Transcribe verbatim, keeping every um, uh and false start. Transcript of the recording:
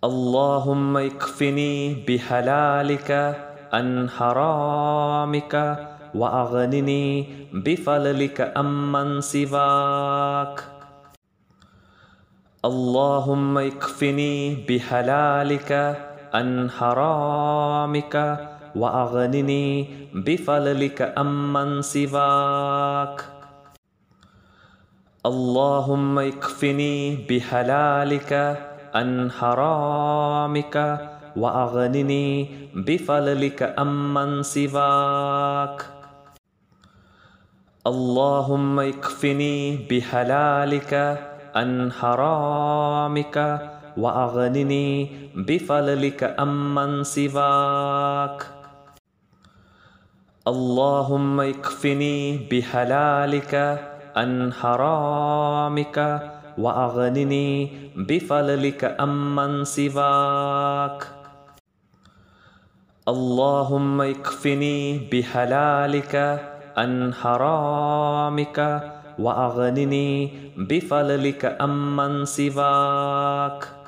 اللهم اكفني بحلالك عن حرامك وأغنني بفضلك عمن سواك. اللهم اكفني بحلالك عن حرامك وأغنني بفضلك عمن سواك. اللهم اكفني بحلالك عن حرامك وأغنني بفضلك عمن سواك. اللهم اكفني بحلالك عن حرامك وأغنني بفضلك عمن سواك. اللهم اكفني بحلالك عن حرامك وأغنني بفضلك عمن سواك. اللهم اكفني بحلالك عن حرامك وأغنني بفضلك عمن سواك.